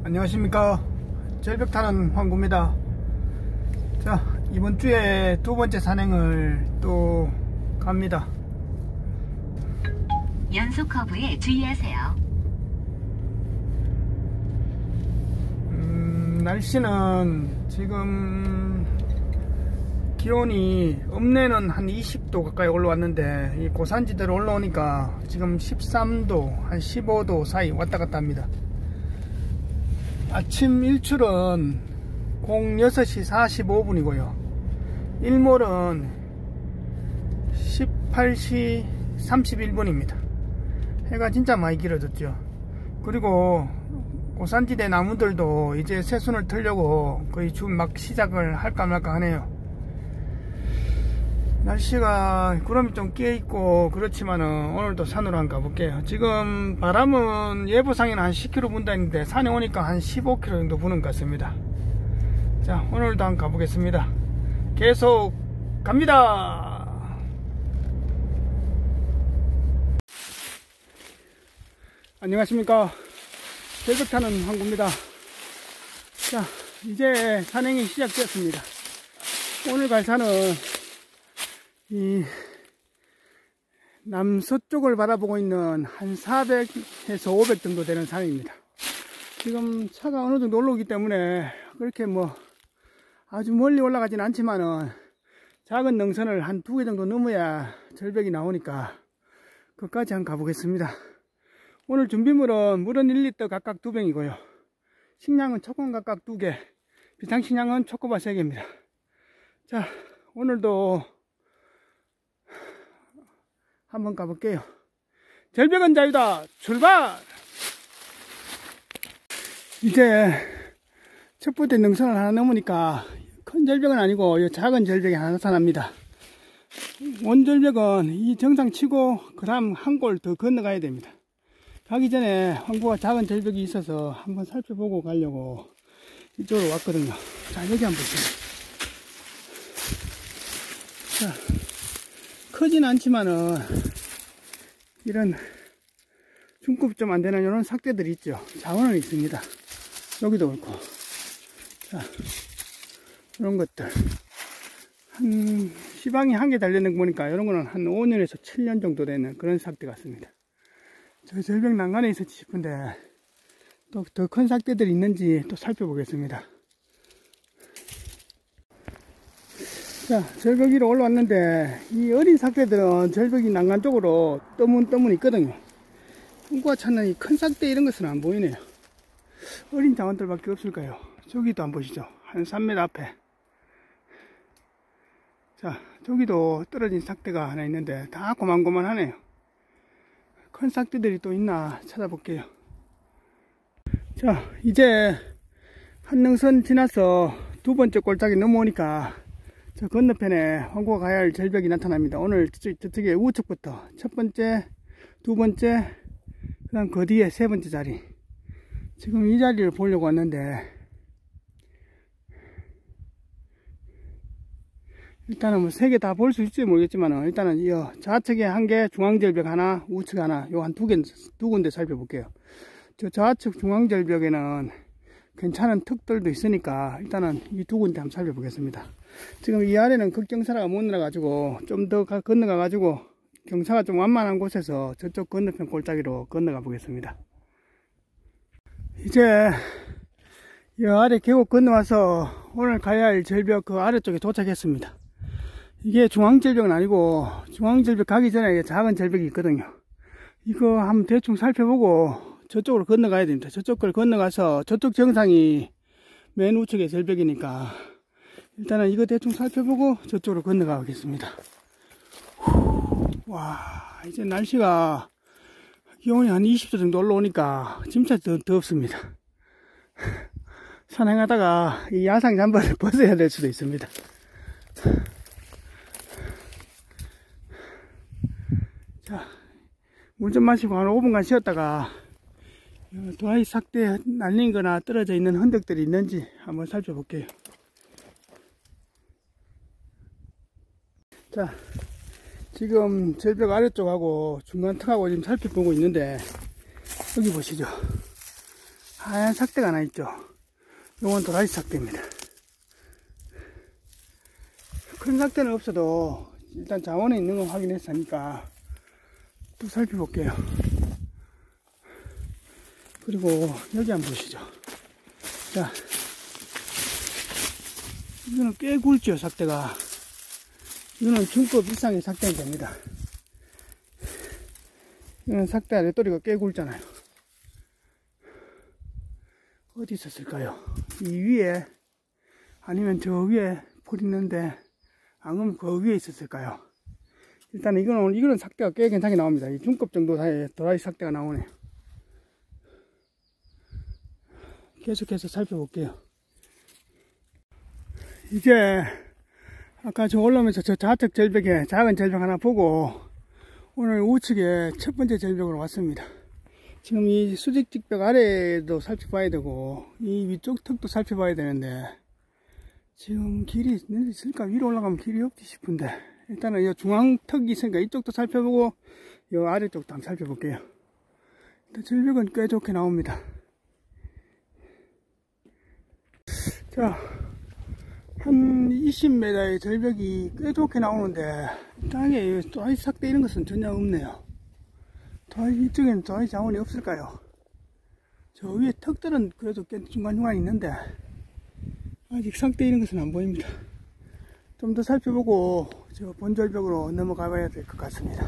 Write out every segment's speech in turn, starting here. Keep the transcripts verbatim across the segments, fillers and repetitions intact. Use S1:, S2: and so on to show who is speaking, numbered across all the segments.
S1: 안녕하십니까. 절벽 타는 황구입니다. 자, 이번 주에 두 번째 산행을 또 갑니다.
S2: 연속 커브에 주의하세요.
S1: 음, 날씨는 지금 기온이 읍내는 한 이십 도 가까이 올라왔는데 이 고산지대로 올라오니까 지금 십삼 도, 한 십오 도 사이 왔다 갔다 합니다. 아침 일출은 여섯 시 사십오 분이고요 일몰은 십팔 시 삼십일 분입니다 해가 진짜 많이 길어졌죠. 그리고 고산지대 나무들도 이제 새순을 틀려고 거의 좀 막 시작을 할까 말까 하네요. 날씨가 구름이 좀 끼어있고 그렇지만은 오늘도 산으로 한번 가볼게요. 지금 바람은 예보상에는 한 십 킬로미터 분다 했는데 산에 오니까 한 십오 킬로미터 정도 부는 것 같습니다. 자, 오늘도 한번 가보겠습니다. 계속 갑니다. 안녕하십니까. 절벽 타는 황구입니다. 자, 이제 산행이 시작되었습니다. 오늘 갈 산은 이 남서쪽을 바라보고 있는 한 사백에서 오백 정도 되는 산입니다. 지금 차가 어느 정도 올라오기 때문에 그렇게 뭐 아주 멀리 올라가진 않지만은 작은 능선을 한 두 개 정도 넘어야 절벽이 나오니까 그것까지 한번 가보겠습니다. 오늘 준비물은 물은 일 리터 각각 두 병이고요 식량은 초코바 각각 두 개, 비상식량은 초코바 세 개입니다. 자, 오늘도 한번 가볼게요. 절벽은 자유다. 출발! 이제 첫 번째 능선을 하나 넘으니까 큰 절벽은 아니고 이 작은 절벽이 하나 나타납니다. 원절벽은 이 정상 치고 그 다음 한 골 더 건너가야 됩니다. 가기 전에 황구가 작은 절벽이 있어서 한번 살펴보고 가려고 이쪽으로 왔거든요. 자, 여기 한번 보세요. 자, 크진 않지만은 이런 중급 좀 안되는 이런 삭대들이 있죠. 자원은 있습니다. 여기도 그렇고. 자, 이런 것들 한 시방이 한 개 달려있는 거 보니까 이런 거는 한 오 년에서 칠 년 정도 되는 그런 삭대 같습니다. 저 절벽 난간에 있을지 싶은데 또 더 큰 삭대들이 있는지 또 살펴보겠습니다. 자, 절벽 위로 올라왔는데 이 어린 삭대들은 절벽이 난간 쪽으로 떠문떠문 있거든요. 황구가 찾는 이 큰 삭대 이런 것은 안 보이네요. 어린 자원들밖에 없을까요? 저기도 한번 보시죠. 한 삼 미터 앞에. 자, 저기도 떨어진 삭대가 하나 있는데 다 고만고만하네요. 큰 삭대들이 또 있나 찾아볼게요. 자, 이제 한능선 지나서 두 번째 골짜기 넘어오니까 저 건너편에 황구가 가야 할 절벽이 나타납니다. 오늘 저쪽에 우측부터 첫 번째, 두 번째, 그 다음 그 뒤에 세 번째 자리. 지금 이 자리를 보려고 왔는데 일단은 뭐 세 개 다 볼 수 있을지 모르겠지만 일단은 이 좌측에 한 개, 중앙절벽 하나, 우측 하나, 요 한 두 개, 두 군데 살펴볼게요. 저 좌측 중앙절벽에는 괜찮은 턱들도 있으니까 일단은 이 두 군데 한번 살펴보겠습니다. 지금 이 아래는 급경사가 못 내려가지고 좀 더 건너가 가지고 경사가 좀 완만한 곳에서 저쪽 건너편 골짜기로 건너가 보겠습니다. 이제 이 아래 계곡 건너와서 오늘 가야 할 절벽 그 아래쪽에 도착했습니다. 이게 중앙절벽은 아니고 중앙절벽 가기 전에 작은 절벽이 있거든요. 이거 한번 대충 살펴보고 저쪽으로 건너가야 됩니다. 저쪽 걸 건너가서 저쪽 정상이 맨 우측의 절벽이니까 일단은 이거 대충 살펴보고 저쪽으로 건너가 보겠습니다. 와, 이제 날씨가 기온이 한 이십 도 정도 올라오니까 진짜 더 덥습니다. 산행하다가 이 야상 잠바를 벗어야 될 수도 있습니다. 자, 물 좀 마시고 한 오 분간 쉬었다가 도화이 삭대 날린 거나 떨어져 있는 흔적들이 있는지 한번 살펴볼게요. 자, 지금 절벽 아래쪽하고 중간 턱하고 지금 살펴보고 있는데 여기 보시죠. 하얀 삭대가 하나 있죠. 요건 도라지 삭대입니다. 큰 삭대는 없어도 일단 자원에 있는 거 확인했으니까 또 살펴볼게요. 그리고 여기 한번 보시죠. 자, 이거는 꽤 굵죠, 삭대가. 이거는 중급 이상의 삭대가 됩니다. 이거는 삭대 아랫도리가 꽤 굵잖아요. 어디 있었을까요? 이 위에, 아니면 저 위에 풀 있는데, 안 그러면 그 위에 있었을까요? 일단 이거는, 이거는 삭대가 꽤 괜찮게 나옵니다. 이 중급 정도 사이에 도라지 삭대가 나오네요. 계속해서 살펴볼게요. 이제, 아까 저 올라오면서 저 좌측 절벽에 작은 절벽 하나 보고, 오늘 우측에 첫 번째 절벽으로 왔습니다. 지금 이 수직직벽 아래도 살펴봐야 되고, 이 위쪽 턱도 살펴봐야 되는데, 지금 길이 있을까? 위로 올라가면 길이 없지 싶은데, 일단은 이 중앙턱이 있으니까 이쪽도 살펴보고, 이 아래쪽도 한번 살펴볼게요. 일단 절벽은 꽤 좋게 나옵니다. 자, 한 이십 미터의 절벽이 꽤 좋게 나오는데, 땅에 도라지 삭대 이런 것은 전혀 없네요. 도라지, 이쪽에는 도라지 자원이 없을까요? 저 위에 턱들은 그래도 꽤 중간중간 있는데, 아직 삭대 이런 것은 안 보입니다. 좀 더 살펴보고, 저 본절벽으로 넘어가 봐야 될 것 같습니다.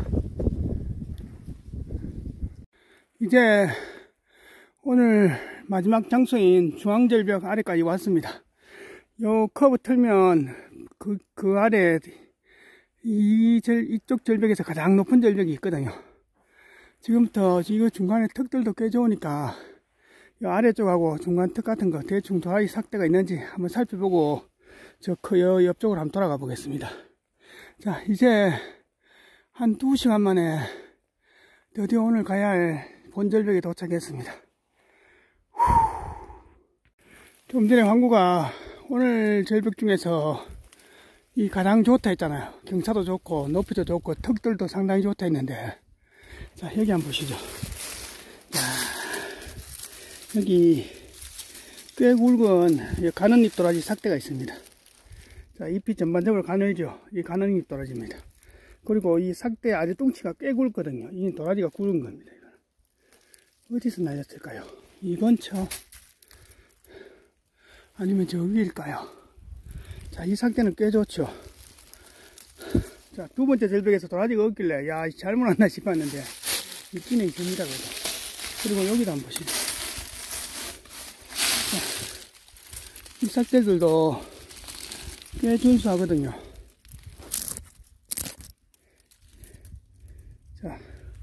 S1: 이제, 오늘 마지막 장소인 중앙절벽 아래까지 왔습니다. 요 커브 틀면, 그, 그 아래, 이 절, 이쪽 절벽에서 가장 높은 절벽이 있거든요. 지금부터 이 중간에 턱들도 꽤 좋으니까 이 아래쪽하고 중간 턱 같은 거 대충 도라지 삭대가 있는지 한번 살펴보고 저 그 옆쪽으로 한번 돌아가 보겠습니다. 자, 이제 한 두 시간 만에 드디어 오늘 가야 할 본절벽에 도착했습니다. 후. 좀 전에 황구가 오늘 절벽 중에서 이 가장 좋다 했잖아요. 경사도 좋고 높이도 좋고 턱들도 상당히 좋다 했는데, 자, 여기 한번 보시죠. 자, 여기 꽤 굵은 가는잎 도라지 삭대가 있습니다. 자, 잎이 전반적으로 가늘죠. 이 가는잎 도라지입니다. 그리고 이 삭대 아래 뚱치가 꽤 굵거든요. 이 도라지가 굵은 겁니다. 어디서 날렸을까요? 이 근처 아니면 저 위일까요? 자, 이 삭대는 꽤 좋죠. 자, 두 번째 절벽에서 도라지가 없길래, 야, 잘못 왔나 싶었는데, 있기는 있습니다, 그래도. 그리고 여기도 한번 보시죠. 자, 이 삭대들도 꽤 준수하거든요. 자,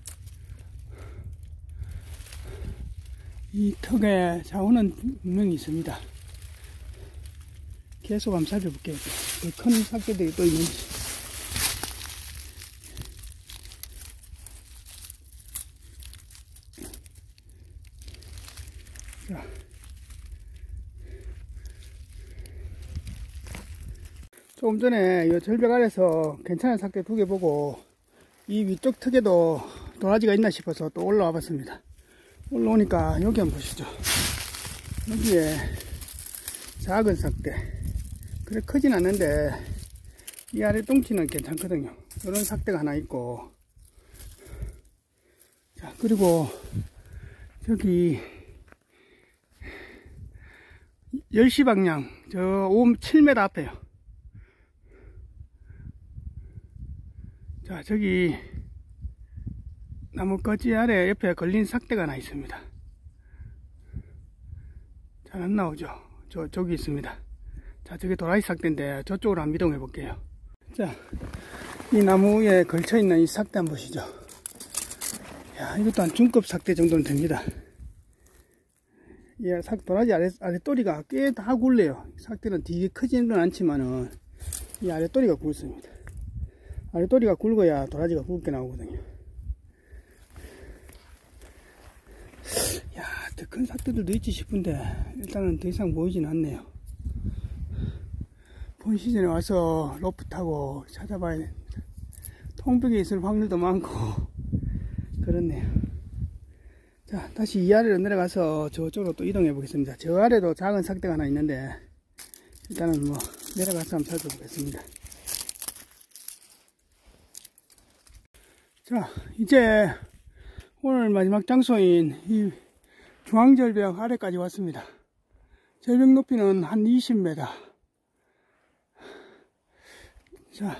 S1: 이 턱에 자원은 분명히 있습니다. 계속 한번 살펴볼게요. 더 큰 삭대들이 또 있는지. 자, 조금 전에 이 절벽 아래서 괜찮은 삭대 두 개 보고 이 위쪽 턱에도 도라지가 있나 싶어서 또 올라와 봤습니다. 올라오니까 여기 한번 보시죠. 여기에 작은 삭대, 그래 크진 않는데 이 아래 똥치는 괜찮거든요. 이런 삭대가 하나 있고, 자, 그리고 저기 열 시 방향 저 칠 미터 앞에요. 자, 저기 나무 껍질 아래 옆에 걸린 삭대가 하나 있습니다. 잘 안 나오죠? 저, 저기 있습니다. 자, 저게 도라지 삭대인데 저쪽으로 한번 이동해 볼게요. 자, 이 나무에 걸쳐 있는 이 삭대 한번 보시죠. 야, 이것도 한 중급 삭대 정도는 됩니다. 이 삭, 도라지 아래, 아랫도리가 꽤 다 굵네요. 삭대는 되게 크지는 않지만은 이 아랫도리가 굵습니다. 아랫도리가 굵어야 도라지가 굵게 나오거든요. 야, 더 큰 삭대들도 있지 싶은데 일단은 더 이상 보이진 않네요. 본 시즌에 와서 로프 타고 찾아봐야 됩니다. 통벽에 있을 확률도 많고 그렇네요. 자, 다시 이 아래로 내려가서 저쪽으로 또 이동해 보겠습니다. 저 아래도 작은 삭대가 하나 있는데 일단은 뭐 내려가서 한번 살펴보겠습니다. 자, 이제 오늘 마지막 장소인 이 중앙절벽 아래까지 왔습니다. 절벽 높이는 한 이십 미터. 자,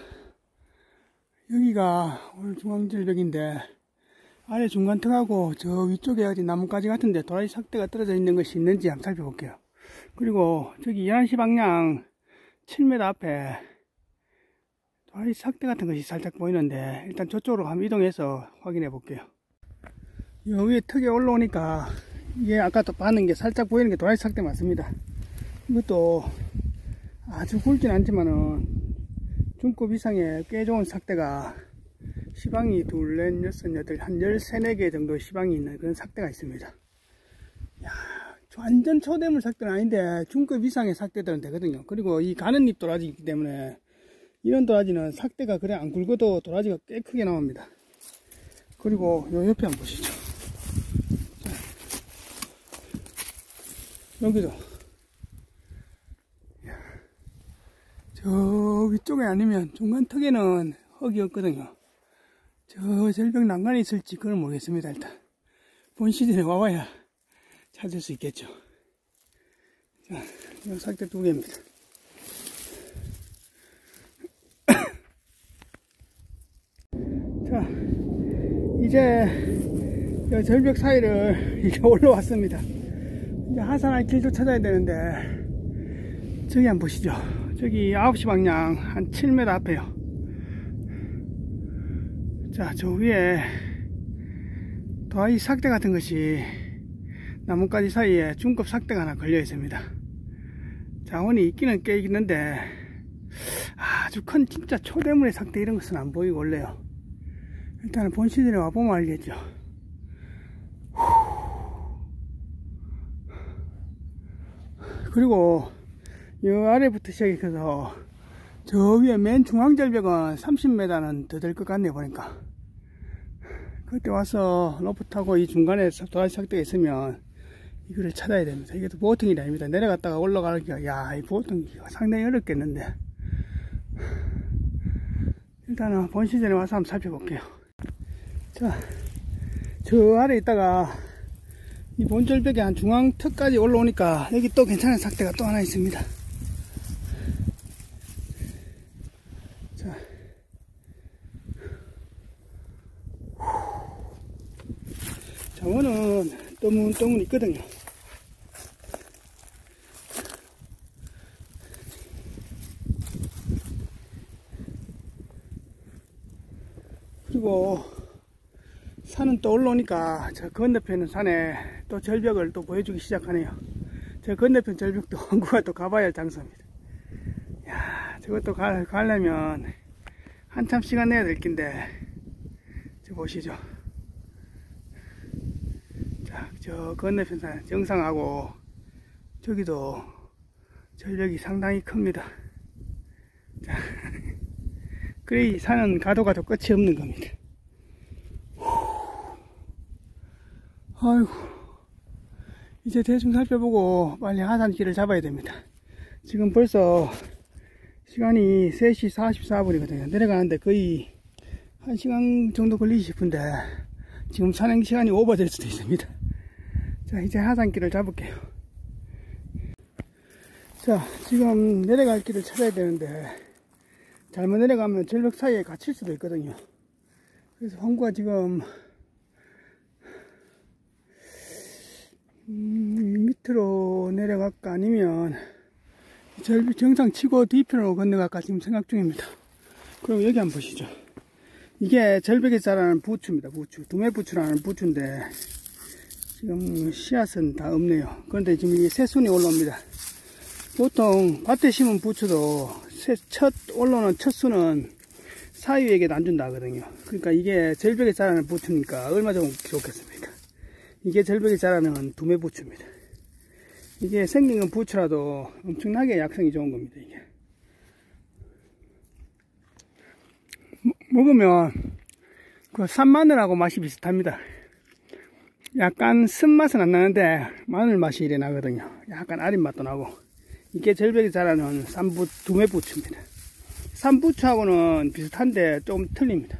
S1: 여기가 오늘 중앙절벽인데 아래 중간턱하고 저 위쪽에 어디 나뭇가지 같은데 도라지 삭대가 떨어져 있는 것이 있는지 한번 살펴볼게요. 그리고 저기 열한 시 방향 칠 미터 앞에 도라지 삭대 같은 것이 살짝 보이는데 일단 저쪽으로 한번 이동해서 확인해 볼게요. 여기 턱에 올라오니까 이게 아까 또 봤는 게 살짝 보이는 게 도라지 삭대 맞습니다. 이것도 아주 굵진 않지만은 중급 이상의 꽤 좋은 삭대가 시방이 둘, 넷, 여섯, 여덟, 한 열세, 네 개 정도 시방이 있는 그런 삭대가 있습니다. 야, 완전 초대물 삭대는 아닌데 중급 이상의 삭대들은 되거든요. 그리고 이 가는잎 도라지이기 때문에 이런 도라지는 삭대가 그래 안 굵어도 도라지가 꽤 크게 나옵니다. 그리고 요 옆에 한번 보시죠. 자, 여기도 야, 저 위쪽에 아니면 중간턱에는 흙이 없거든요. 저 절벽 난간에 있을지 그건 모르겠습니다. 일단 본 시즌에 와봐야 찾을 수 있겠죠. 자, 이 삭대 두 개입니다. 자, 이제 이 절벽 사이를 이렇게 올라왔습니다. 이제 하산할 길도 찾아야 되는데 저기 한번 보시죠. 저기 아홉 시 방향 한 칠 미터 앞에요. 자, 저 위에 도라지 삭대 같은 것이 나뭇가지 사이에 중급 삭대가 하나 걸려 있습니다. 자원이 있기는 꽤 있는데 아주 큰 진짜 초대물의 삭대 이런 것은 안 보이고 원래요. 일단은 본 시즌에 와보면 알겠죠. 그리고 이 아래부터 시작해서 저 위에 맨 중앙절벽은 삼십 미터는 더 될 것 같네 보니까. 그때 와서 로프 타고 이 중간에 도라지 삭대가 있으면 이거를 찾아야 됩니다. 이게 또 보통 일이 아닙니다. 내려갔다가 올라가기가 야, 이 보통 상당히 어렵겠는데. 일단은 본 시즌에 와서 한번 살펴볼게요. 자, 저 아래 있다가 이 본절벽에 한 중앙턱까지 올라오니까 여기 또 괜찮은 삭대가 또 하나 있습니다. 자, 장어는 떠문떠문 있거든요. 그리고 산은 또 올라오니까 저 건너편 산에 또 절벽을 또 보여주기 시작하네요. 저 건너편 절벽도 한국가 또 가봐야 할 장소입니다. 야, 저것도 가, 가려면 한참 시간 내야 될 낀데 저 보시죠. 자, 저 건너편 산 정상하고 저기도 절벽이 상당히 큽니다. 자, 그래 이 산은 가도 가도 끝이 없는 겁니다. 아이고, 이제 대충 살펴보고 빨리 하산길을 잡아야 됩니다. 지금 벌써 시간이 세 시 사십사 분이거든요. 내려가는데 거의 한 시간 정도 걸리지 싶은데 지금 산행 시간이 오버될 수도 있습니다. 자, 이제 하산길을 잡을게요. 자, 지금 내려갈 길을 찾아야 되는데 잘못 내려가면 절벽 사이에 갇힐 수도 있거든요. 그래서 홍구가 지금 음, 밑으로 내려갈까 아니면 절벽 정상 치고 뒤편으로 건너갈까 지금 생각 중입니다. 그럼 여기 한번 보시죠. 이게 절벽에 자라는 부추입니다. 부추, 두매부추라는 부추인데 지금 씨앗은 다 없네요. 그런데 지금 이게 새순이 올라옵니다. 보통 밭에 심은 부추도 새, 첫 올라오는 첫 순은 사위에게도 안 준다 하거든요. 그러니까 이게 절벽에 자라는 부추니까 얼마나 좋겠습니까? 이게 절벽에 자라는 두매부추입니다. 이게 생긴 건 부추라도 엄청나게 약성이 좋은 겁니다. 이게 먹으면 그 산마늘하고 맛이 비슷합니다. 약간 쓴맛은 안 나는데 마늘 맛이 이래 나거든요. 약간 아린 맛도 나고. 이게 절벽에 자라는 쌈부, 두매부추입니다. 쌈부추하고는 비슷한데 좀 틀립니다.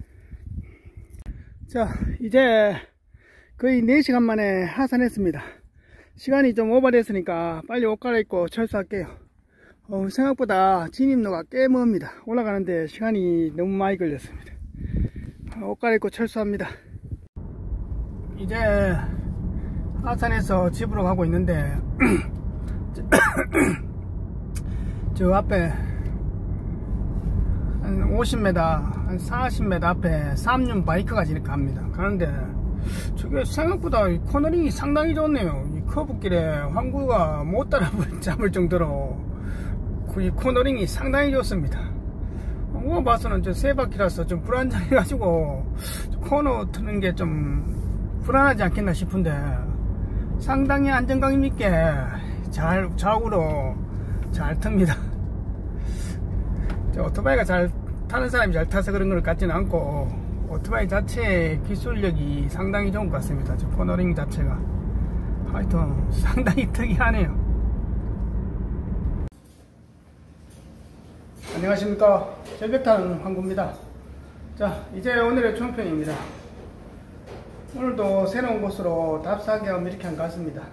S1: 자, 이제 거의 네 시간 만에 하산했습니다. 시간이 좀 오버됐으니까 빨리 옷 갈아입고 철수할게요. 어, 생각보다 진입로가 꽤 멉니다. 올라가는데 시간이 너무 많이 걸렸습니다. 옷 갈아입고 철수합니다. 이제 하산해서 집으로 가고 있는데 저 앞에 한 오십 미터, 한 사십 미터 앞에 삼륜 바이크가 이렇게 갑니다. 가는데 저게 생각보다 이 코너링이 상당히 좋네요. 이 커브길에 황구가 못 따라잡을 정도로 이 코너링이 상당히 좋습니다. 황구가 봐서는 저 세 바퀴라서 좀 불안정해가지고 코너 트는 게 좀 불안하지 않겠나 싶은데 상당히 안정감 있게 잘 좌우로 잘 틉니다. 저 오토바이가 잘 타는 사람이 잘 타서 그런 것 같지는 않고 오토바이 자체의 기술력이 상당히 좋은 것 같습니다. 저 코너링 자체가 하여튼 상당히 특이하네요. 안녕하십니까, 절벽 타는 황구입니다. 자, 이제 오늘의 총평입니다. 오늘도 새로운 곳으로 답사 겸 이렇게 한 것 같습니다.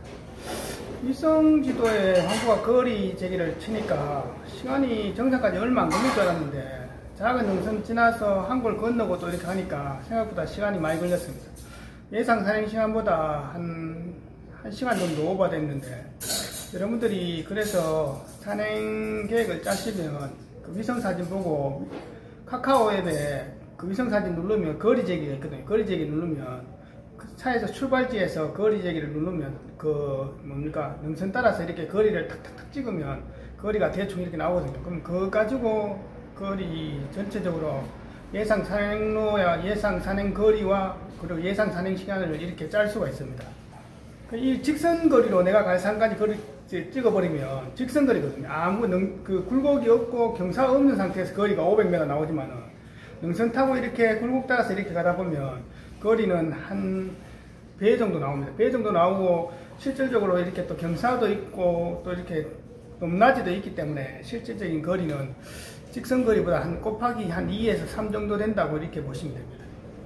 S1: 위성지도에 황구가 거리 제기를 치니까 시간이 정상까지 얼마 안 걸릴 줄 알았는데 작은 능선 지나서 한골 건너고 또 이렇게 하니까 생각보다 시간이 많이 걸렸습니다. 예상 산행 시간보다 한, 한 시간 정도 오버됐는데 여러분들이 그래서 산행 계획을 짜시면 그 위성사진 보고 카카오 앱에 그 위성사진 누르면 거리 제기가 있거든요. 거리 제기 누르면 그 차에서 출발지에서 거리 제기를 누르면 그 뭡니까 능선 따라서 이렇게 거리를 탁탁탁 찍으면 거리가 대충 이렇게 나오거든요. 그럼 그거 가지고 거리 전체적으로 예상 산행로야 예상 산행 거리와 그리고 예상 산행 시간을 이렇게 짤 수가 있습니다. 이 직선 거리로 내가 갈 산까지 거리 찍어버리면 직선 거리거든요. 아무 능, 그 굴곡이 없고 경사가 없는 상태에서 거리가 오백 미터 나오지만은 능선 타고 이렇게 굴곡 따라서 이렇게 가다 보면 거리는 한 배 정도 나옵니다. 배 정도 나오고 실질적으로 이렇게 또 경사도 있고 또 이렇게 높낮이도 있기 때문에 실질적인 거리는 직선 거리보다 한 곱하기 한 이에서 삼 정도 된다고 이렇게 보시면 됩니다.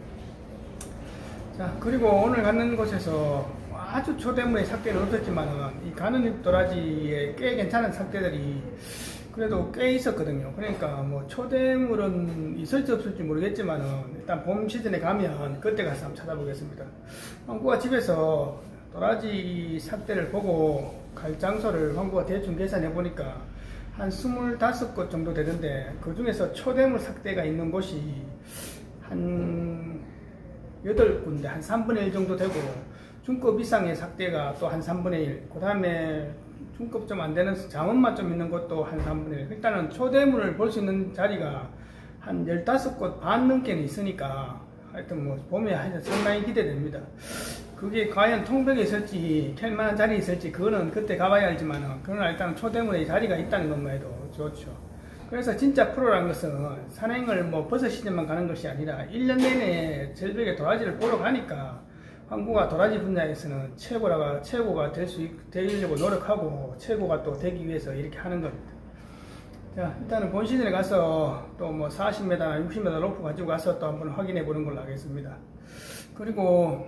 S1: 자, 그리고 오늘 가는 곳에서 아주 초대물의 삭대는 없었지만은 이 가는 도라지에 꽤 괜찮은 삭대들이 그래도 꽤 있었거든요. 그러니까 뭐 초대물은 있을지 없을지 모르겠지만은 일단 봄 시즌에 가면 그때 가서 한번 찾아보겠습니다. 황구가 집에서 도라지 삭대를 보고 갈 장소를 황구가 대충 계산해 보니까 한 스물다섯 곳 정도 되는데 그 중에서 초대물 삭대가 있는 곳이 한 여덟 군데, 한 삼분의 일 정도 되고 중급 이상의 삭대가 또 한 삼분의 일, 그 다음에 중급 좀 안 되는 자원만 좀 있는 것도 한 삼분의 일. 일단은 초대물을 볼 수 있는 자리가 한 열다섯 곳 반 넘게는 있으니까 하여튼 뭐 봄에 하여튼 상당히 기대됩니다. 그게 과연 통백에 있을지 캘만한 자리에 있을지 그거는 그때 가봐야 알지만은 그러나 일단 초대물에 자리가 있다는 것만 해도 좋죠. 그래서 진짜 프로라는 것은 산행을 뭐 버섯 시즌만 가는 것이 아니라 일 년 내내 절벽에 도라지를 보러 가니까 황구가 도라지 분야에서는 최고라가, 최고가 될 수, 되려고 노력하고, 최고가 또 되기 위해서 이렇게 하는 겁니다. 자, 일단은 본 시즌에 가서 또 뭐 사십 미터나 육십 미터 로프 가지고 가서 또 한번 확인해 보는 걸로 하겠습니다. 그리고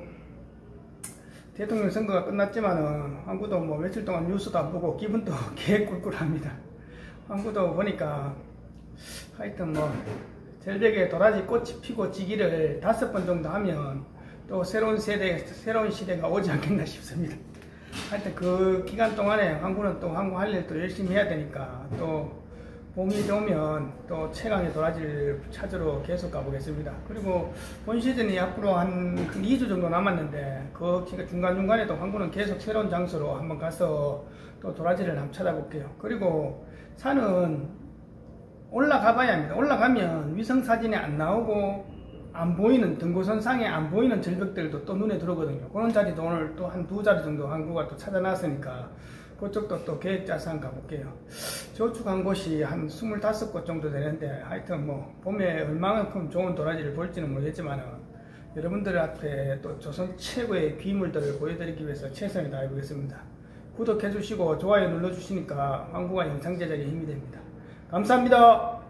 S1: 대통령 선거가 끝났지만은 황구도 뭐 며칠 동안 뉴스도 안 보고 기분도 개 꿀꿀합니다. 황구도 보니까 하여튼 뭐 절벽에 도라지 꽃이 피고 지기를 다섯 번 정도 하면 또 새로운 세대, 새로운 시대가 오지 않겠나 싶습니다. 하여튼 그 기간 동안에 황구는 또 황구 할 일도 열심히 해야 되니까 또 봄이 오면 또 최강의 도라지를 찾으러 계속 가보겠습니다. 그리고 본 시즌이 앞으로 한 이 주 정도 남았는데 그 중간중간에도 황구는 계속 새로운 장소로 한번 가서 또 도라지를 한번 찾아볼게요. 그리고 산은 올라가 봐야 합니다. 올라가면 위성사진에 안 나오고 안 보이는 등고선상에 안 보이는 절벽들도 또 눈에 들어오거든요. 그런 자리도 오늘 또 한 두 자리 정도 황구가 또 찾아놨으니까 그쪽도 또 계획 짜서 한번 가볼게요. 저축한 곳이 한 스물다섯 곳 정도 되는데 하여튼 뭐 봄에 얼마만큼 좋은 도라지를 볼지는 모르겠지만 여러분들 앞에 또 조선 최고의 귀물들을 보여드리기 위해서 최선을 다해보겠습니다. 구독해 주시고 좋아요 눌러주시니까 황구가 영상 제작에 힘이 됩니다. 감사합니다.